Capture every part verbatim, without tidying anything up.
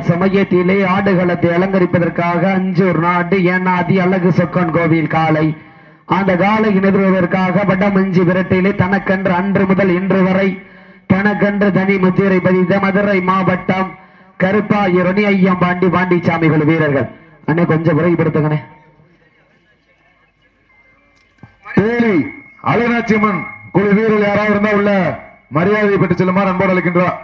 சமயத்திலே ஆடுகளத்தை அலங்கரிப்பதற்காக அஞ்சூர் நாடு ஏனாதி அழகு சொக்கன் கோவில் காலை அந்த காலை எதிர்வதற்காக வடமஞ்சி விரட்டிலே தனக்கென்று அன்று முதல் இன்று வரை தனக்கென்று தனி முத்திரை பதித்த மதுரை மாவட்டம் கருப்பாயூரணி ஐயம்பாண்டி பாண்டிச்சாமி குழு வீரர்கள். அண்ணே கொஞ்சம் விரைவுபடுத்துங்கண்ணே. தேனி அலனாச்சியம்மன் குழு வீரர்கள் யாராவது இருந்தா உள்ள மரியாதை பெற்று செல்லுமாறு அன்போடு அழைக்கின்றார்.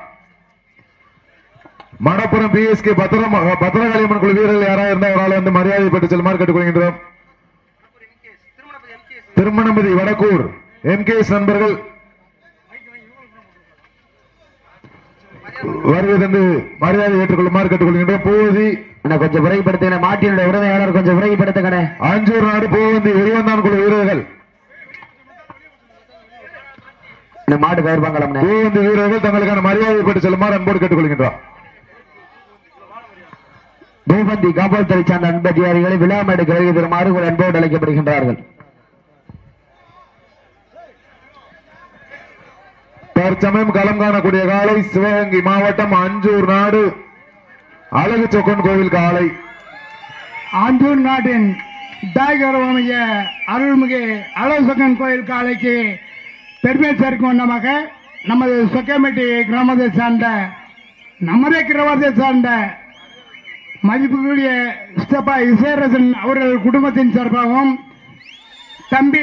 மணப்புறம் பி எஸ் கே பத்திரம் பத்திரகாளியம்மன் குழு வீரர்கள் யாராவது இருந்தால் ஒரு ஆள் வந்து மரியாதை பெற்று செல்லுமாறு கேட்டுக்கொள்கின்றோம். திருமணமதி வடக்கூர் எம் கே எஸ் நண்பர்கள் வருகை தந்து மரியாதை ஏற்றுக்கொள்ளுமாறு கேட்டுக்கொள்கின்றோம். பூவதி கொஞ்சம் விரைவுபடுத்த மாட்டினுடைய உரிமையாளர் கொஞ்சம் விரைவுபடுத்துங்க. அஞ்சூர் நாடு பூவந்தி உரியவந்தான் குழு வீரர்கள் மாடு கயிறுபாங்கலம் பூவந்தி வீரர்கள் தங்களுக்கான மரியாதை பெற்று செல்லுமாறு அன்போடு கேட்டுக்கொள்கின்றோம். பூபந்தி காவல்துறை சார்ந்த அன்பதிகாரிகளை விழாமேடு கிழக்கு தருமாறு அன்போடு அழைக்கப்படுகின்றார்கள். தற்சமயம் களம் காணக்கூடிய காலை சிவகங்கை மாவட்டம் அஞ்சூர் நாடு அழகு சொக்கன் கோவில் காலை. அஞ்சூர் நாட்டின் தாய்கரவமைய அருள்மிகு அழகு சொக்கன் கோயில் காலைக்கு பெருமை சேர்க்கும் வண்ணமாக நமது சொக்கமேட்டி கிராமத்தை சார்ந்த நமதே கிராமத்தை சார்ந்த மதிப்புக்குரிய ஸ்டெப்பா இசையரசன் அவர்கள் குடும்பத்தின் சார்பாகவும் தம்பி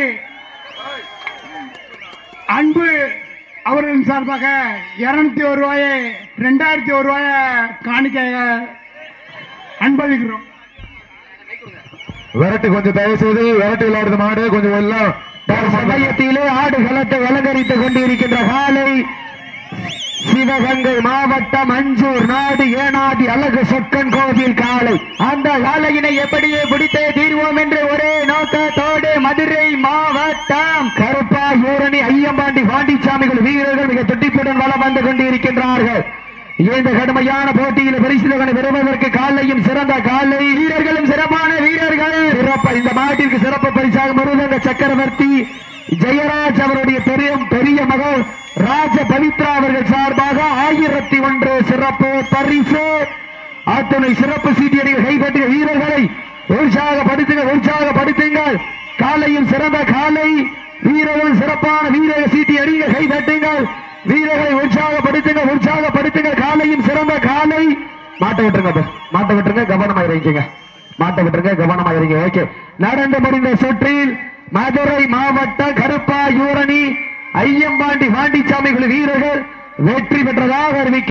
அன்பு அவர்களின் சார்பாக இருநூத்தி ஒரு ரூபாயை ரெண்டாயிரத்தி ஒரு ரூபாய காணிக்கையாக அன்பளிக்கிறோம். விரட்டு கொஞ்சம் தயவு செய்து விரட்டு விளையாடுறது மாடு கொஞ்சம் எல்லாம் சமயத்திலே ஆடுகளத்தை அலங்கரித்துக் கொண்டிருக்கின்ற காலை சிவகங்கை மாவட்டம் அஞ்சூர் நாடு ஏனாதி அழகு சொக்கன் கோவில் காலை. அந்த காலையினை எப்படியே பிடித்தே தீர்வோம் என்று ஒரே நோக்கத்தோடு மதுரை மாவட்டம் கருப்பாயூரணி ஐயம்பாண்டி பாண்டிச்சாமிகள் வீரர்கள் மிக துடிப்புடன் வளம் வந்து கொண்டிருக்கின்றார்கள். இந்த கடுமையான போட்டியில் பரிசுகளை பெறுவதற்கு காலையும் சிறந்த காலை வீரர்களும் சிறப்பான வீரர்கள் சிறப்பு. இந்த மாட்டிற்கு சிறப்பு பரிசாக முருகங்க சக்கரவர்த்தி ஜெயராஜ் அவருடைய பெரிய பெரிய மகள் ராஜ பவித்ரா அவர்கள் சார்பாக ஆயிரத்தி ஒன்று சிறப்பு பரிசு. அத்துணை சிறப்பு சீட்டியடிகள் கைப்பற்றிய வீரர்களை உற்சாகப்படுத்துங்கள் உற்சாகப்படுத்துங்கள். காலையும் சிறந்த காலை வீரர்கள் சிறப்பான வீரக சீட்டியடிகள் கைதட்டுங்கள். வீரர்களை உற்சாகப்படுத்துங்கள் உற்சாகப்படுத்துங்கள். காலையும் சிறந்த காலை. மாட்ட விட்டுருங்க மாட்ட விட்டுருங்க கவனமா இருங்க மாட்ட விட்டுருங்க கவனமா இருங்க. ஓகே, நடந்து முடிந்த சுற்றில் மதுரை மாவட்டம் கருப்பாயூரணி ஐயம்பாண்டி பாண்டிச்சாமி வீரர்கள் வெற்றி பெற்றதாக அறிவிக்க